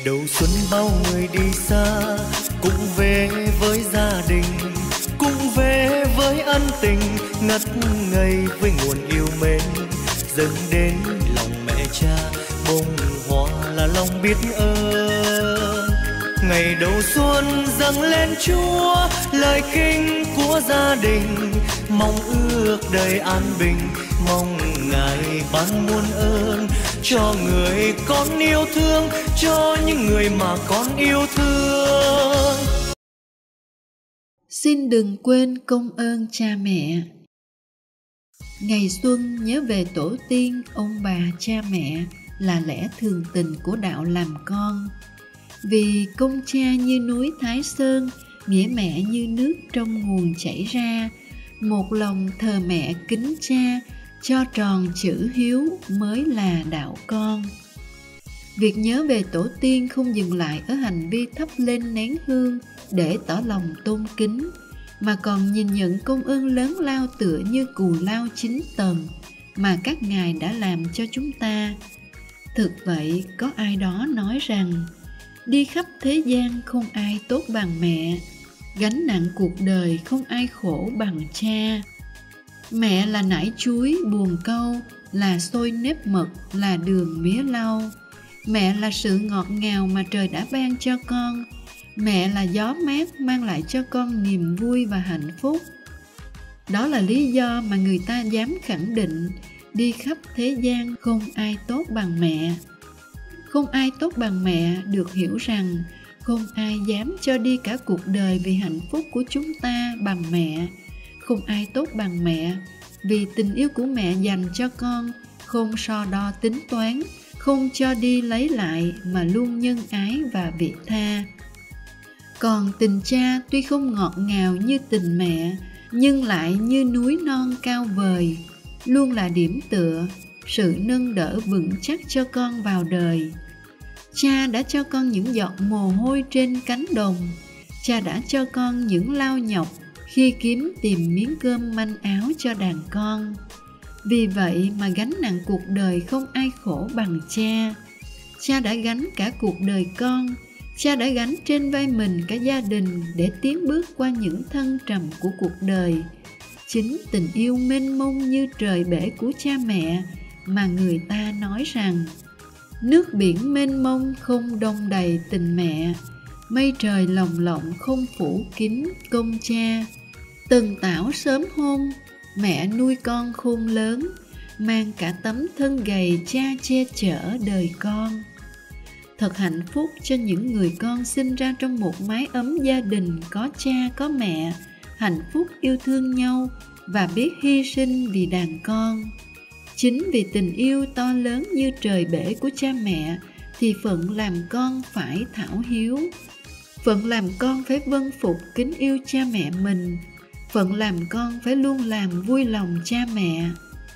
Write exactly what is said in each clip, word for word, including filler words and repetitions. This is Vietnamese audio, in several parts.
đầu xuân bao người đi xa, cũng về với gia đình, cũng về với ân tình ngất ngây với nguồn yêu mến dâng đến lòng mẹ cha. Bông hoa là lòng biết ơn, ngày đầu xuân dâng lên Chúa lời kinh của gia đình, mong ước đời an bình, mong Ngài ban muôn ơn cho người con yêu thương, cho những người mà con yêu thương. Xin đừng quên công ơn cha mẹ. Ngày xuân nhớ về tổ tiên, ông bà, cha mẹ là lẽ thường tình của đạo làm con. Vì công cha như núi Thái Sơn, nghĩa mẹ như nước trong nguồn chảy ra, một lòng thờ mẹ kính cha, cho tròn chữ hiếu mới là đạo con. Việc nhớ về tổ tiên không dừng lại ở hành vi thắp lên nén hương để tỏ lòng tôn kính, mà còn nhìn nhận công ơn lớn lao tựa như cù lao chín tầng mà các ngài đã làm cho chúng ta. Thực vậy, có ai đó nói rằng đi khắp thế gian không ai tốt bằng mẹ, gánh nặng cuộc đời không ai khổ bằng cha. Mẹ là nải chuối buồn câu, là xôi nếp mật, là đường mía lau. Mẹ là sự ngọt ngào mà trời đã ban cho con. Mẹ là gió mát mang lại cho con niềm vui và hạnh phúc. Đó là lý do mà người ta dám khẳng định đi khắp thế gian không ai tốt bằng mẹ. Không ai tốt bằng mẹ được hiểu rằng không ai dám cho đi cả cuộc đời vì hạnh phúc của chúng ta bằng mẹ. Không ai tốt bằng mẹ vì tình yêu của mẹ dành cho con không so đo tính toán, không cho đi lấy lại mà luôn nhân ái và vị tha. Còn tình cha tuy không ngọt ngào như tình mẹ, nhưng lại như núi non cao vời, luôn là điểm tựa, sự nâng đỡ vững chắc cho con vào đời. Cha đã cho con những giọt mồ hôi trên cánh đồng, cha đã cho con những lao nhọc khi kiếm tìm miếng cơm manh áo cho đàn con. Vì vậy mà gánh nặng cuộc đời không ai khổ bằng cha. Cha đã gánh cả cuộc đời con, cha đã gánh trên vai mình cả gia đình để tiến bước qua những thăng trầm của cuộc đời. Chính tình yêu mênh mông như trời bể của cha mẹ mà người ta nói rằng nước biển mênh mông không đong đầy tình mẹ, mây trời lồng lộng không phủ kín công cha. Từng tảo sớm hôm, mẹ nuôi con khôn lớn, mang cả tấm thân gầy cha che chở đời con. Thật hạnh phúc cho những người con sinh ra trong một mái ấm gia đình có cha có mẹ, hạnh phúc yêu thương nhau và biết hy sinh vì đàn con. Chính vì tình yêu to lớn như trời bể của cha mẹ thì phận làm con phải thảo hiếu. Phận làm con phải vâng phục kính yêu cha mẹ mình. Phận làm con phải luôn làm vui lòng cha mẹ.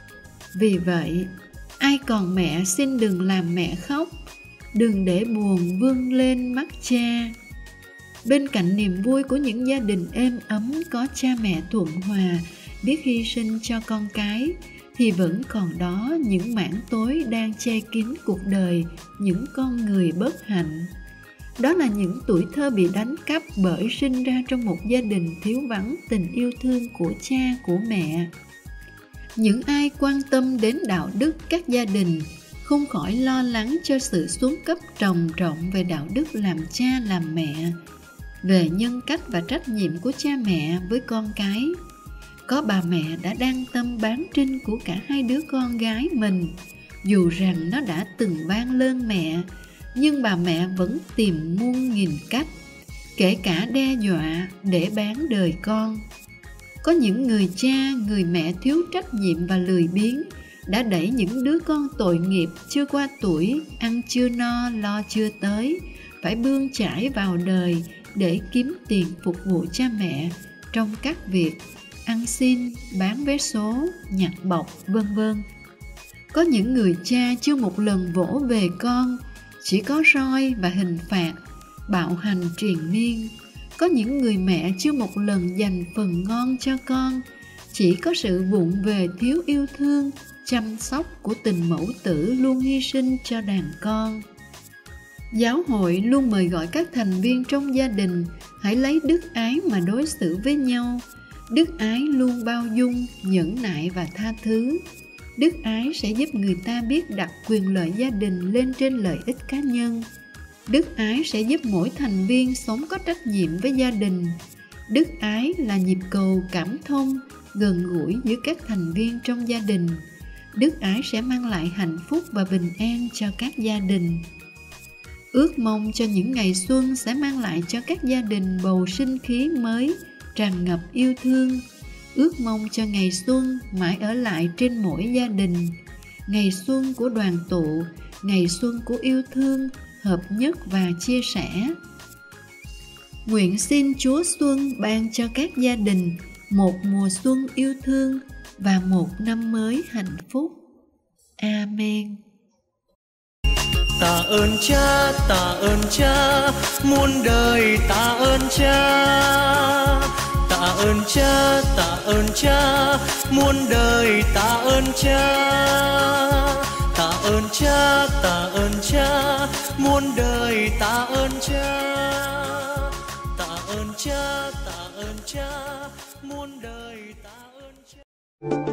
Vì vậy, ai còn mẹ xin đừng làm mẹ khóc, đừng để buồn vương lên mắt cha. Bên cạnh niềm vui của những gia đình êm ấm có cha mẹ thuận hòa, biết hy sinh cho con cái, thì vẫn còn đó những mảng tối đang che kín cuộc đời những con người bất hạnh. Đó là những tuổi thơ bị đánh cắp bởi sinh ra trong một gia đình thiếu vắng tình yêu thương của cha, của mẹ. Những ai quan tâm đến đạo đức các gia đình không khỏi lo lắng cho sự xuống cấp trầm trọng về đạo đức làm cha làm mẹ, về nhân cách và trách nhiệm của cha mẹ với con cái. Có bà mẹ đã đăng tâm bán trinh của cả hai đứa con gái mình, dù rằng nó đã từng van lơn mẹ, nhưng bà mẹ vẫn tìm muôn nghìn cách, kể cả đe dọa để bán đời con. Có những người cha, người mẹ thiếu trách nhiệm và lười biếng đã đẩy những đứa con tội nghiệp chưa qua tuổi, ăn chưa no, lo chưa tới, phải bươn chải vào đời để kiếm tiền phục vụ cha mẹ trong các việc ăn xin, bán vé số, nhặt bọc, vân vân. Có những người cha chưa một lần vỗ về con, chỉ có roi và hình phạt, bạo hành triền miên. Có những người mẹ chưa một lần dành phần ngon cho con, chỉ có sự vụng về thiếu yêu thương, chăm sóc của tình mẫu tử luôn hy sinh cho đàn con. Giáo hội luôn mời gọi các thành viên trong gia đình hãy lấy đức ái mà đối xử với nhau. Đức ái luôn bao dung, nhẫn nại và tha thứ. Đức ái sẽ giúp người ta biết đặt quyền lợi gia đình lên trên lợi ích cá nhân. Đức ái sẽ giúp mỗi thành viên sống có trách nhiệm với gia đình. Đức ái là nhịp cầu cảm thông, gần gũi giữa các thành viên trong gia đình. Đức ái sẽ mang lại hạnh phúc và bình an cho các gia đình. Ước mong cho những ngày xuân sẽ mang lại cho các gia đình bầu sinh khí mới, tràn ngập yêu thương. Ước mong cho ngày xuân mãi ở lại trên mỗi gia đình. Ngày xuân của đoàn tụ, ngày xuân của yêu thương, hợp nhất và chia sẻ. Nguyện xin Chúa Xuân ban cho các gia đình một mùa xuân yêu thương và một năm mới hạnh phúc. Amen. Tạ ơn Cha, tạ ơn Cha, muôn đời tạ ơn Cha. Tạ ơn Cha, tạ ơn Cha, muôn đời tạ ơn Cha. Tạ ơn Cha, tạ ơn Cha, muôn đời tạ ơn Cha. Tạ ơn Cha, tạ ơn Cha, muôn đời tạ ơn Cha.